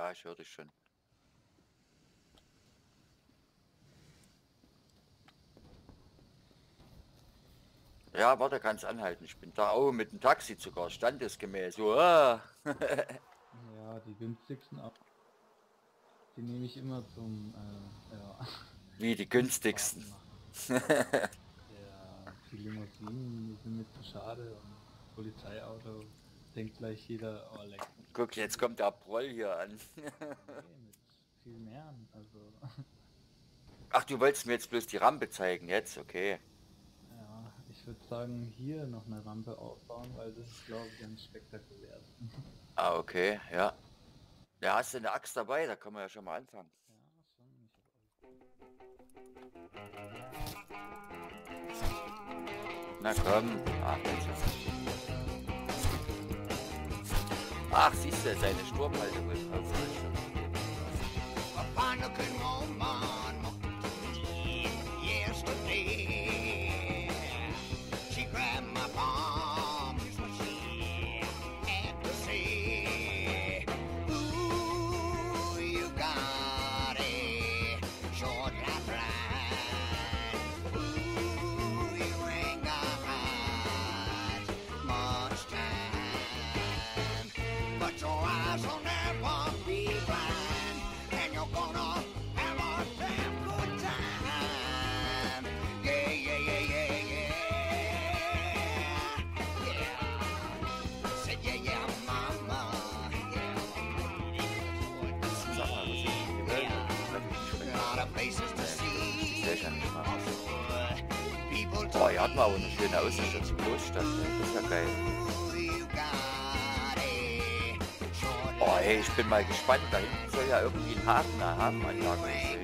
Ja, ich höre dich schon. Ja, warte, kannst anhalten. Ich bin da. Oh, mit dem Taxi sogar, standesgemäß. So, ah. Ja, die günstigsten ab. Die nehme ich immer zum, ja, Wie die günstigsten. Fahrten machen. Ja, die Limousinen, die sind mir zu schade und Polizeiauto denkt gleich jeder, oh leck mich. Guck, jetzt kommt der Proll hier an. Nee, mit viel mehr, also, Ach, du wolltest mir jetzt bloß die Rampe zeigen, jetzt, okay. ja, ich würde sagen, hier noch eine Rampe aufbauen, weil das ist, glaube ich, am spektakulärsten. Ah, okay, ja. Ja, hast du eine Axt dabei? Da kann man ja schon mal anfangen. Ja, schon, ich Na komm. Ach, ach siehst du, seine Sturmhalte wohl drauf. Upon a good woman yesterday, she grabbed my palm, is what she had to say. Ooh, you got a short life line. Ooh, you ain't got much time, but your eyes will never be blind, and you're gonna have a damn good time. Yeah, yeah, yeah, yeah, yeah. Yeah. Said yeah, yeah, mama. Yeah. Sag mal, was ist denn die Welt? A lot of places to see. Sehr schön. People Oh, hier hat man auch eine schöne Aussicht zur Großstadt. Das ist ja geil. you got a short Oh, hey, ich bin mal gespannt. Da hinten soll ja irgendwie ein Hafen, eine Hafenanlage oder so hin.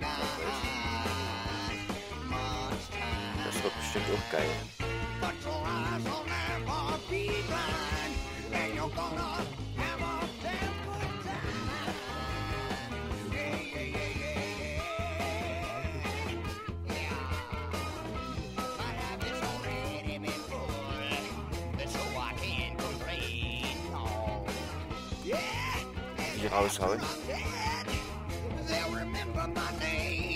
Das wird bestimmt auch geil. but your eyes will never be blind, and you're gonna have a damn good time. Yeah, yeah, yeah, yeah, yeah. Yeah. My life has already been full, so I can't complain. No. Yeah. Die raushauen. I'm dead, they'll remember my name.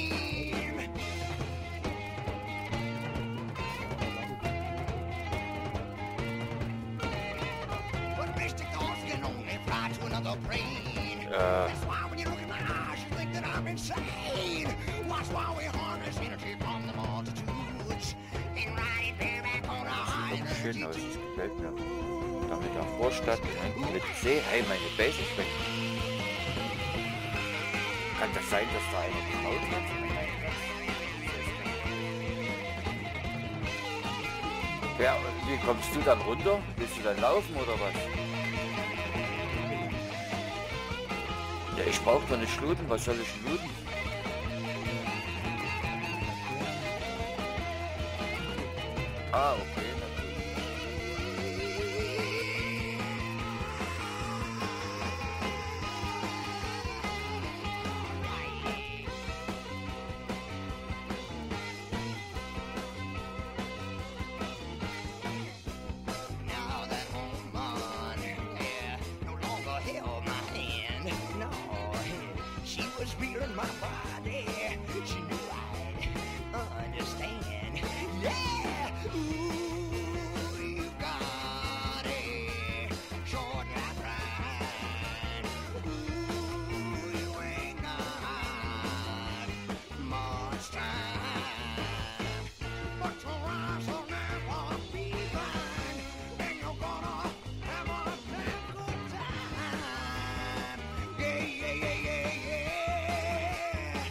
But Mr. Gauze can only fly to another plane. That's why when you look in my eyes, you think that I'm insane. Watch while we harness energy from the multitudes and ride it bareback on a high Sieht schön aus, energy. das gefällt mir. Da mit der Vorstadt und hinten mit See. Hey, meine Base ist weg. Kann das sein, dass da einer gebaut hat? Ja, wie kommst du dann runter? Willst du dann laufen oder was? Ja, ich brauche doch nicht looten. Was soll ich looten? Ah, okay. Na gut. Now that woman, yeah, no longer held my hand. No, she was feeling my body. She knew I'd understand. Yeah, ooh, you got a short life ride. Ooh, you ain't got much time. But your eyes will never be blind, and you're gonna have a damn good time. Yeah, yeah, yeah, yeah, yeah.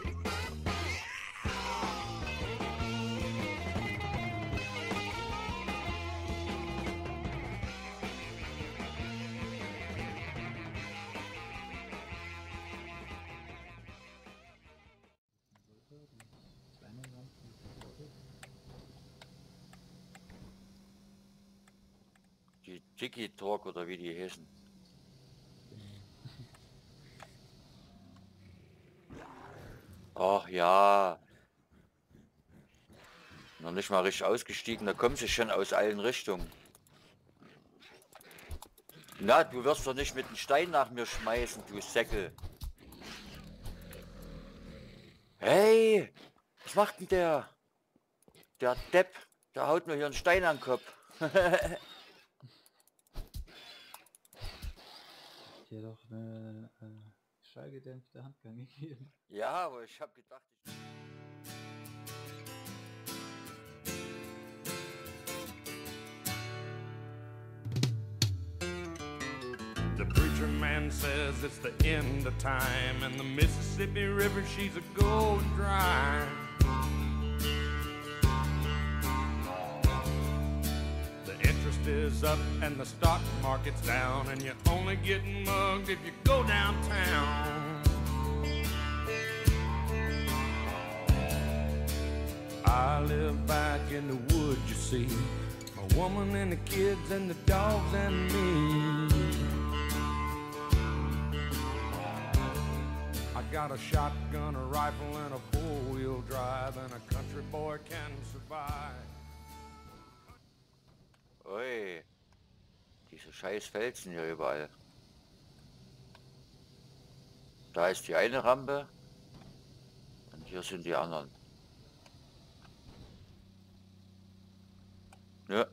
kleine Rampen. Die Tiki-Talk oder wie die heißen. Ach ja. Noch nicht mal richtig ausgestiegen, da kommen sie schon aus allen Richtungen. Na, du wirst doch nicht mit einem Stein nach mir schmeißen, du Säckel. Hey, was macht denn der? Der Depp, der haut mir hier einen Stein an den Kopf. Dir doch eine schallgedämpfte Handgang gegeben. Ja, aber ich habe gedacht... The preacher man says it's the end of time, and the Mississippi River, she's a going dry. The interest is up and the stock market's down, and you're only getting mugged if you go downtown. I live back in the woods, you see, my woman and the kids and the dogs and me. I got a shotgun, a rifle, and a four-wheel drive, and a country boy can survive. Ui, diese scheiß Felsen hier überall. Da ist die eine Rampe und hier sind die anderen. Ja.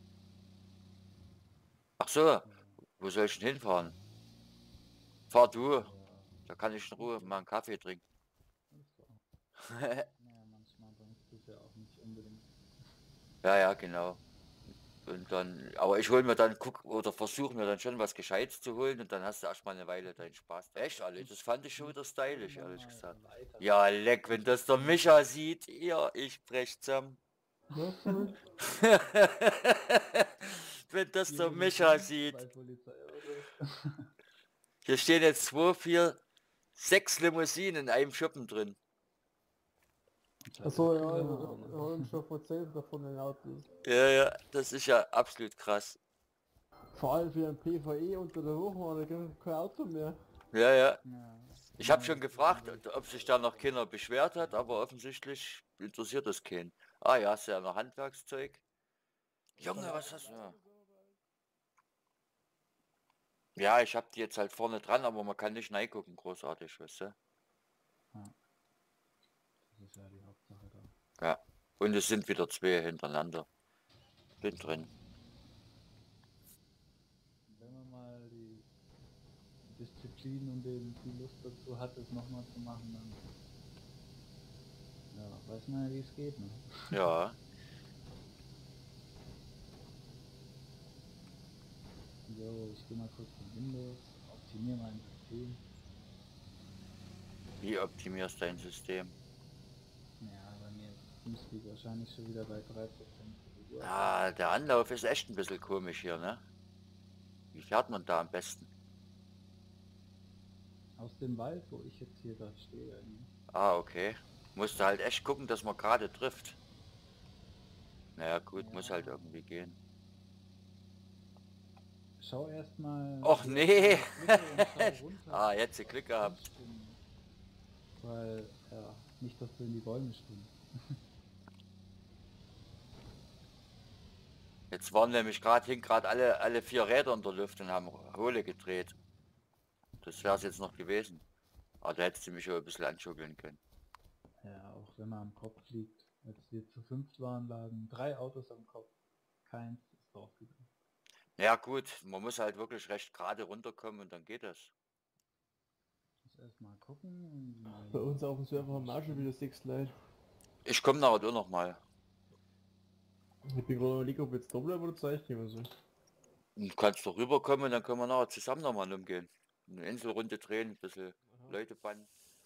Ach so, wo soll ich denn hinfahren? Fahr du, da kann ich in Ruhe mal einen Kaffee trinken. Naja, manchmal bringt es ja auch nicht unbedingt. Ja, genau. Und dann, aber ich hole mir dann, versuche mir dann schon was Gescheites zu holen und dann hast du erstmal eine Weile deinen Spaß. Echt, alle, das fand ich schon wieder stylisch, ehrlich gesagt. Ja, leck, wenn das der Micha sieht, ja, ich brech zusammen. Wenn das der Micha sieht. Hier stehen jetzt 2, 4, 6 Limousinen in einem Schuppen drin. Achso, ja, wir haben schon erzählt davon den Autos. Ja, das ist ja absolut krass. Vor allem für ein PvE unter der Woche war da kein Auto mehr. Ja. Ich habe schon gefragt, ob sich da noch keiner beschwert hat, aber offensichtlich interessiert das keinen. Ah ja, hast du ja noch Handwerkszeug. Junge, was hast du? Ja, ich habe die jetzt halt vorne dran, aber man kann nicht reingucken, großartig, weißt du? Das ist ja die Hauptsache da. Ja, und es sind wieder 2 hintereinander. Bin drin. Wenn man mal die Disziplin und die Lust dazu hat, es nochmal zu machen, dann ja, weiß man ja, wie es geht, ne? Ja. So, ich gehe mal kurz in Windows, optimiere mein System. Wie optimierst dein System? Ja, bei mir ist Teamspeak wahrscheinlich schon wieder bei 3%. Ah, der Anlauf ist echt ein bisschen komisch hier, ne? Wie fährt man da am besten? Aus dem Wald, wo ich jetzt hier gerade stehe. Ah, okay. Musst du halt echt gucken, dass man gerade trifft. Naja, gut, Ja. muss halt irgendwie gehen. Schau erstmal. Och nee! runter. Ah, jetzt die Glück gehabt. Weil, ja, nicht, dass du in die Bäume stimmst. Jetzt waren nämlich gerade alle 4 Räder in der Luft und haben Hohle gedreht. Das wäre es jetzt noch gewesen. Aber da hättest du mich ja ein bisschen anschuckeln können. Ja, auch wenn man am Kopf liegt. Als wir zu 5 waren, lagen 3 Autos am Kopf. Keins ist draufgegangen. Ja gut, man muss halt wirklich recht gerade runterkommen und dann geht das. Muss erstmal gucken. Bei uns auf dem Server haben wir auch schon wieder 6 Leute. Ich komme nachher doch noch mal. Ich bin gerade überlegt, ob jetzt doppelt oder zeichnen soll. Du kannst doch rüberkommen und dann können wir nachher zusammen nochmal umgehen. Eine Inselrunde drehen, ein bisschen Leute bannen.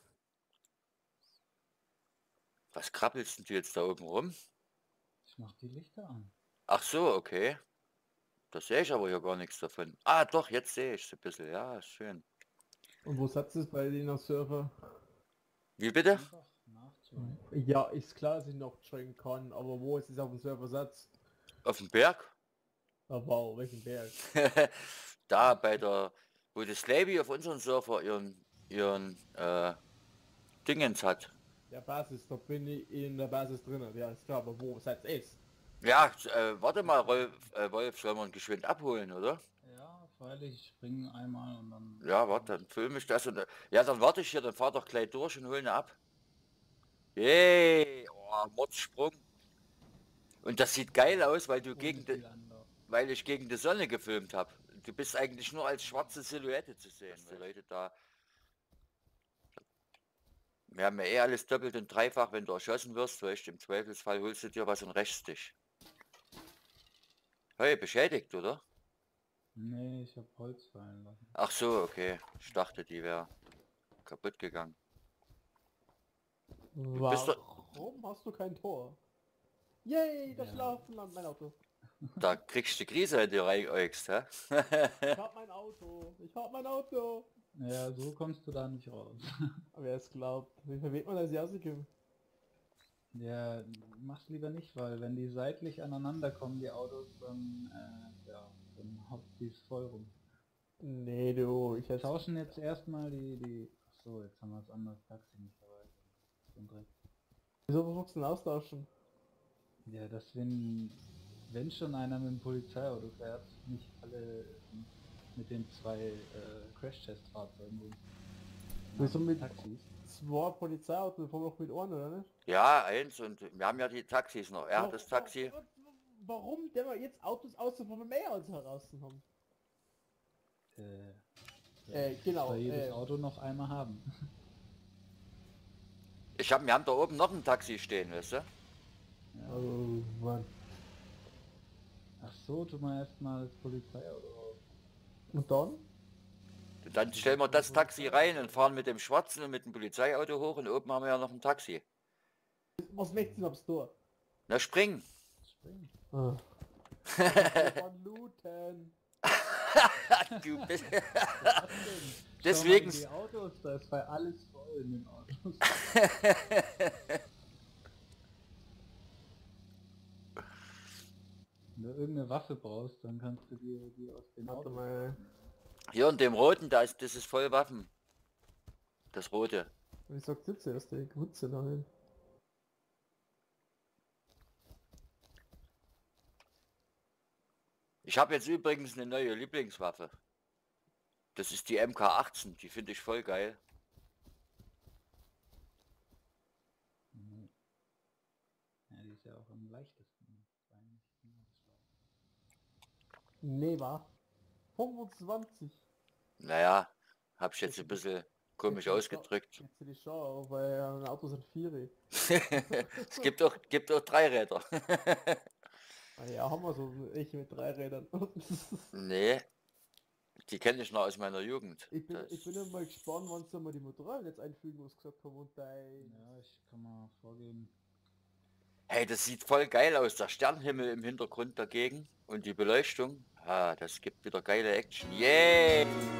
Was krabbelst denn du jetzt da oben rum? Ich mach die Lichter an. Ach so, okay. Das sehe ich aber hier gar nichts davon. Ah doch, jetzt sehe ich es ein bisschen. Ja, schön. Und wo satzt es bei denen auf Server? Wie bitte? Einfach nachschauen. Ja, ist klar, dass ich noch joinen kann, aber wo ist es auf dem Server Satz? Auf dem Berg? Aber wow, welchen Berg? Da bei der, wo das Slavy auf unserem Server ihren Dingens hat. Der Basis, da bin ich in der Basis drin. Ja, ist klar, aber wo Satz ist? Ja, warte mal, Wolf, sollen wir ihn geschwind abholen, oder? Ja, freilich, ich springe einmal und dann... Ja, warte, dann filme ich das und ja, dann warte ich hier, dann fahr doch gleich durch und hol ihn ab. Yay! Oh, Mordsprung. Und das sieht geil aus, weil du weil ich gegen die Sonne gefilmt habe. Du bist eigentlich nur als schwarze Silhouette zu sehen. Die Leute da. Wir haben ja eh alles doppelt und dreifach, wenn du erschossen wirst, weißt, im Zweifelsfall holst du dir was und rächst dich. Hey, beschädigt, oder? Nee, ich habe Holz fallen lassen. Ach so, okay. Ich dachte, die wäre kaputt gegangen. Warum hast du kein Tor? Yay, das Schlafen an mein Auto. Da kriegst du die Krise in die reingeäugst, hä? Ich hab mein Auto. Ich hab mein Auto. Ja, so kommst du da nicht raus. Wer es glaubt. Wie verweht man das Jasikum? Ja, mach's lieber nicht, weil wenn die seitlich aneinander kommen, die Autos, dann, dann haut dies voll rum. Nee, du, Wir tauschen jetzt erstmal die... Achso, jetzt haben wir das andere Taxi nicht dabei. So ein Dreck. Wieso versuchst du denn austauschen? Ja, dass wenn schon einer mit dem Polizeiauto fährt, nicht alle mit den zwei Crash-Test-Fahrzeugen sind. Wieso mit Taxis? zwei Polizeiautos, wir fahren noch mit einem, oder nicht? Ja, eins und wir haben ja die Taxis noch. Er hat das Taxi. Warum denn wir jetzt Autos auszufahren, wenn wir mehr Autos heraus haben? Genau. Weil jedes Auto noch einmal haben. Wir haben da oben noch ein Taxi stehen, weißt du? Oh Mann. Ach so, tu mal erstmal das Polizeiauto raus. Und dann? Und dann stellen wir das Taxi rein und fahren mit dem Schwarzen und mit dem Polizeiauto hoch und oben haben wir ja noch ein Taxi. Was möchtest du aufs Tor? Na spring! Spring. Ah. Von looten. Du bist... Deswegen. Deswegen... Die Autos, da ist bei alles voll in den Autos. Wenn du irgendeine Waffe brauchst, dann kannst du dir die aus dem Warte Auto... mal. Hier in dem Roten, das ist voll Waffen. Das Rote. Wie sagt jetzt erst die Grütze da hin? Ich habe jetzt übrigens eine neue Lieblingswaffe. Das ist die MK18, die finde ich voll geil. Ja, die ist ja auch am leichtesten. Nee, war 25. Naja, hab ich jetzt ein bisschen komisch ausgedrückt. Jetzt die Schau, weil ein Auto sind 4. Es gibt auch 3 Räder. Ja, haben wir so welche mit 3 Rädern. Nee, die kenne ich noch aus meiner Jugend. Ich bin ja mal gespannt, wann sie mal die Motorräder jetzt einfügen, was gesagt haben und dein... Ja, ich kann mal vorgehen. Hey, das sieht voll geil aus, der Sternenhimmel im Hintergrund dagegen und die Beleuchtung. Ah, das gibt wieder geile Action. Yay!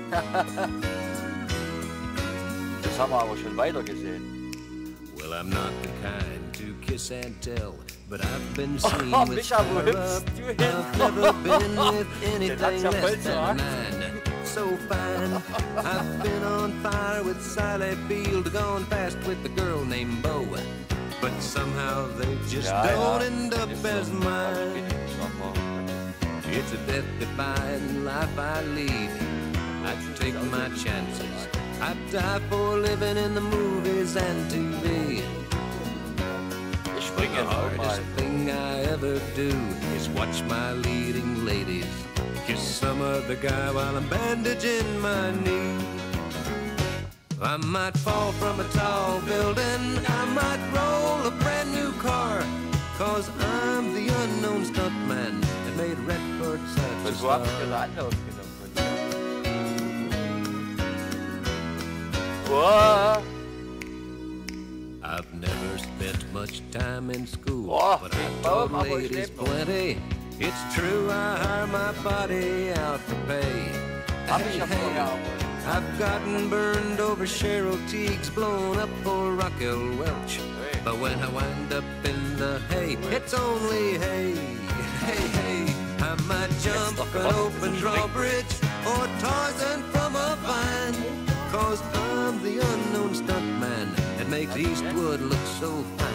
Das haben wir aber schon weiter gesehen. Well, I'm not the kind to kiss and tell, but I've been seen Oh, with Micha, wo fire hüpfst up. du hin? I've never been with Den hat's anything ja voll less zur than Hand. mine. So fine, I've been on fire with Sally Field, gone fast with the girl named Bo, but somehow they just don't end up as mine. It's a death-defying life I lead. I'd take my chances. I'd die for living in the movies and TV. Ich springe The jetzt auch hardest mal. thing I ever do is watch my leading ladies kiss some other guy while I'm bandaging my knee. I might fall from a tall building, I might roll a brand new car, cause I'm the unknown stuntman that made Redford such a Und wo habt ihr star. da Anlauf genommen von dir? Oh, I've never spent much time in school, Oh, but I've Baum, told aber ich ladies leb noch. plenty. It's true, I hire my body out to pay. hab ich ja vorher aber. I've gotten burned over Cheryl Teagues, blown up for Raquel Welch. But when I wind up in the hay, it's only hay, hey, hey. I might jump an open drawbridge or Tarzan from a vine, cause I'm the unknown stuntman that makes Eastwood look so fine.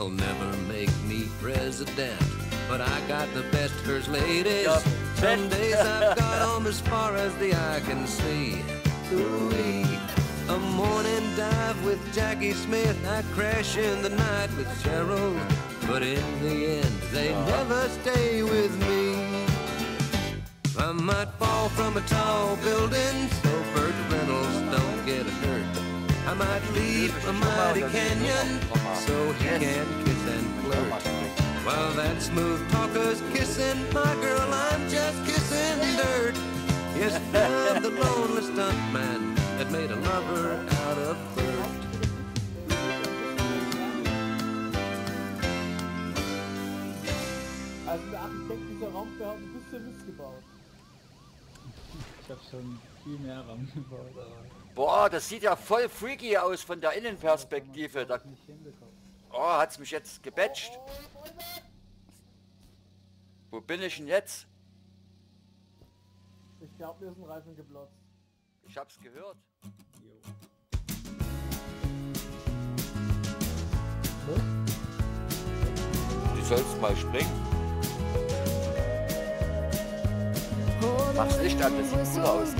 they'll never make me president. But I got the best first ladies. Some days I've got 'em as far as the eye can see. Ooh-wee. A morning dive with Jackie Smith. I crash in the night with Cheryl. But in the end, they never stay with me. I might fall from a tall building so Burt Reynolds don't get hurt. I might leap a mighty canyon so he can kiss and flirt. While that smooth talker's kissing my girl, I'm just kissing dirt. Yes, I'm the lonely stuntman that made a lover out of Burt. Also der Architekt dieser Rampe hat ein bisschen missgebaut. Ich hab schon viel mehr Rahmen gebaut, aber Boah, das sieht ja voll freaky aus von der Innenperspektive. Da, nicht hinbekommen. oh, hat's mich jetzt gebatcht. Wo bin ich denn jetzt? Ich glaube, mir ist ein Reifen geblotzt. Ich hab's gehört. Du sollst mal springen. Mach's Licht an, das sieht cool aus.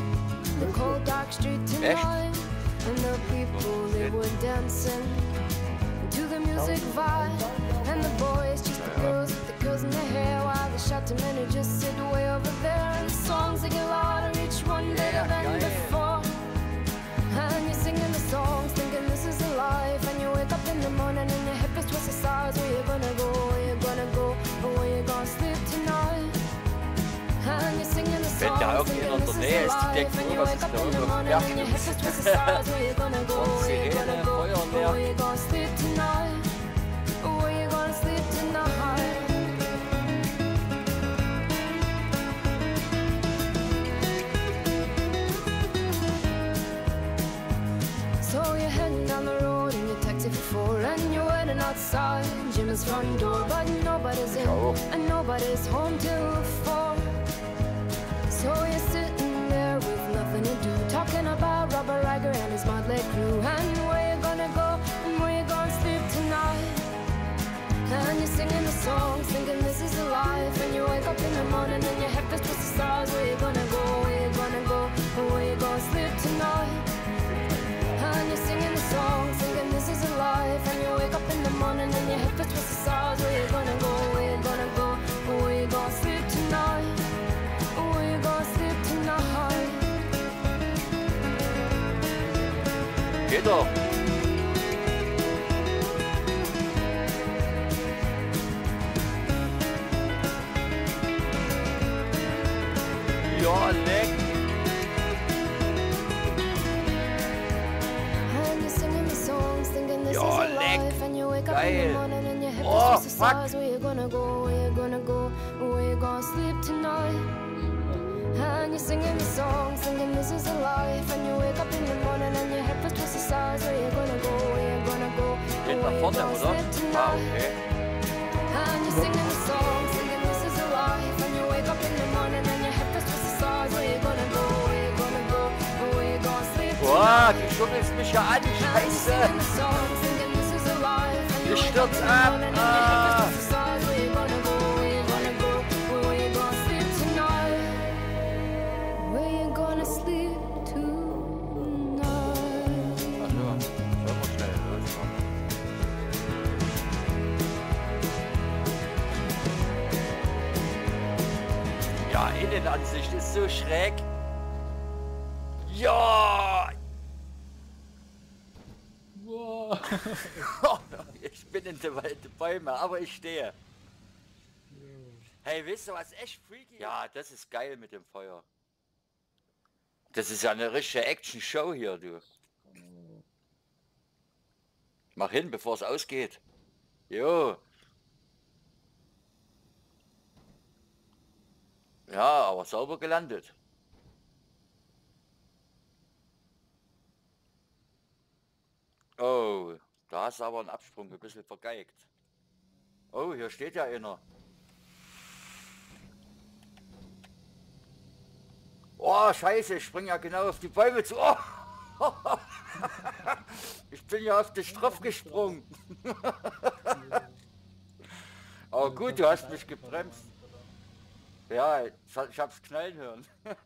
Echt? And the people, they were dancing to the music vibe. And the boys just the girls with the girls in their hair, while the shot to men who just sit way over there. And the songs they get louder, each one better than before. And you're singing the songs, thinking this is a life. And you wake up in the morning and your hip is twisted sides. Where you gonna go? Where you gonna go? Or where you gonna sleep tonight? And you're singing the Wenn da songs, irgendjemand thinking in this der is Nähe a ist, die denken, oh, was ist life. And you wake up da in the oben auf morning and your hip is twisted sides. Where you gonna go? Und Where you Sirene, gonna go? Or Feuerwerk. where you gonna sleep tonight? Or where you gonna sleep tonight? So you're heading down the road in your taxi for 4, and you're waiting outside Jim's front door, but nobody's in and nobody's home till 4. So you're sitting there with nothing to do, talking about Robert Riger and his motley crew, and where you gonna go and where you gonna sleep tonight. And you're singing the songs, thinking this is a life. And you wake up in the morning and your head feels twisted stars. Where you gonna go? Where you gonna go? Or where you gonna sleep tonight? And you're singing the songs, thinking this is a life. And you wake up in the morning and your head feels twisted stars. Where you gonna go? Where you gonna go? Or where you gonna sleep tonight? Or where you gonna sleep tonight? Geht doch. Ja, leck. And you're singing the songs, thinking this is Ja, a leck. life. And you wake up in the Geil. morning and your head Oh, feels twisted fuck. stars. Where you gonna go? Where you gonna go? Where you gonna sleep tonight? And you're singing the songs, thinking this is a life. And you wake up in the morning and your head feels twisted stars. Where you gonna go? Where you gonna go? Geht Where nach you vorne, gonna oder? sleep Ah, tonight? okay. And you're singing the songs, thinking this is a life. And you wake up in the morning and your head feels twisted stars. Where you gonna go? Where you gonna go? Where you gonna sleep Boah, tonight? du schüttelst mich ja an, Scheiße. Ich stürz ab. Ah. Ach so, sollen wir schnell losfahren. Ja, Innenansicht ist so schräg. Ja! Wow. Ich bin in der Wald der Bäume, aber ich stehe. Hey, wisst ihr was echt freaky? Ja, das ist geil mit dem Feuer. Das ist ja eine richtige Action-Show hier, du. Mach hin, bevor es ausgeht. Jo. Ja, aber sauber gelandet. Oh, da ist aber ein Absprung, ein bisschen vergeigt. Oh, hier steht ja einer. Oh, scheiße, ich spring ja genau auf die Bäume zu. Oh. Ich bin ja auf den Stroff gesprungen. Aber gut, du hast mich gebremst. Ja, ich hab's knallen hören.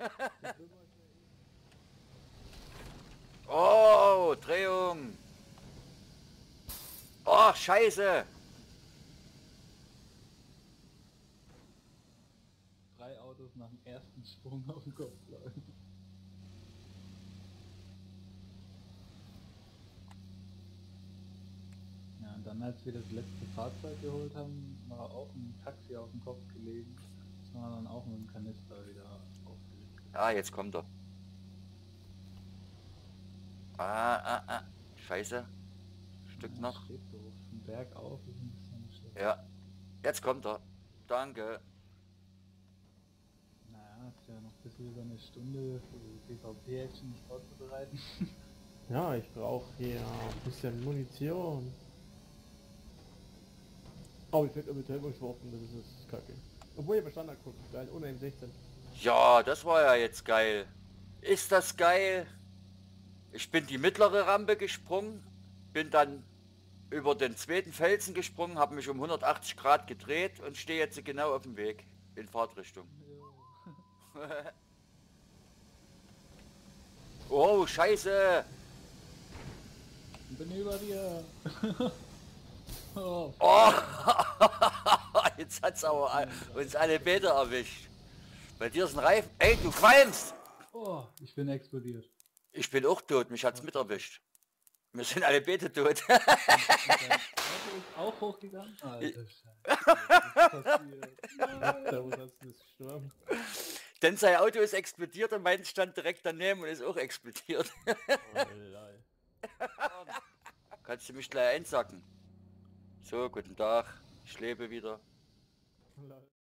Oh, Drehung. Oh, Scheiße. 3 Autos nach dem ersten Sprung auf den Kopf bleiben. Ja, und dann als wir das letzte Fahrzeug geholt haben, war auch ein Taxi auf dem Kopf gelegen. Das war dann auch mit dem Kanister wieder aufgelegt. Ah, jetzt kommt er. Scheiße. Ein Stück noch. Steht doof. Ein Berg auf ist ein bisschen schlecht. Ja. Jetzt kommt er. Danke. Naja, ist ja noch ein bisschen über eine Stunde für PvP-Action nicht vorzubereiten. Ja, ich brauche hier ein bisschen Munition. Oh, ich werde mit Helm geschworfen, das ist kacke. Obwohl ich bei Standard gucke, geil, ohne M16. Ja, das war ja jetzt geil. Ist das geil? Ich bin die mittlere Rampe gesprungen, bin dann über den zweiten Felsen gesprungen, habe mich um 180 Grad gedreht und stehe jetzt genau auf dem Weg in Fahrtrichtung. Oh, Scheiße! Ich bin über dir! Oh, Oh! Jetzt hat's aber uns alle Meter erwischt. Bei dir ist ein Reifen. Ey, du qualmst! oh, ich bin explodiert. Ich bin auch tot, mich hat's mit erwischt. Wir sind alle Beete tot. Der Auto ist auch hochgegangen? Alter Scheiße. Was ist passiert? Da muss das gestorben. Denn sein Auto ist explodiert und meins stand direkt daneben und ist auch explodiert. Kannst du mich gleich einsacken? So, guten Tag. Ich lebe wieder.